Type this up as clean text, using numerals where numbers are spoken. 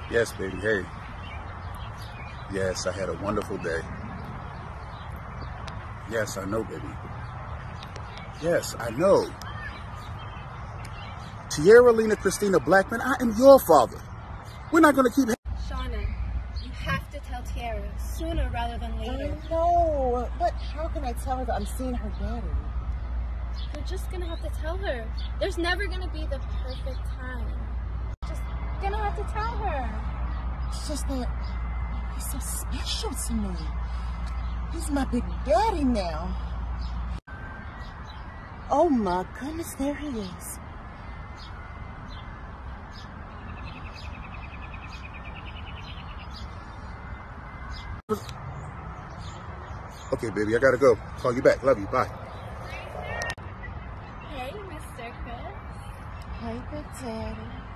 Yes, baby, hey. Yes, I had a wonderful day. Yes, I know, baby. Yes, I know. Tierra Lena Christina Blackman, I am your father. We're not going to keep... Shauna, you have to tell Tierra sooner rather than later. I know, but how can I tell her that I'm seeing her daddy? You're just going to have to tell her. There's never going to be the perfect time. Just going to have to tell her. It's just that he's so special to me. He's my big daddy now. Oh my goodness, there he is. Okay, baby, I gotta go. Call you back. Love you. Bye. Hey, Mr. Chris. Hey, big daddy.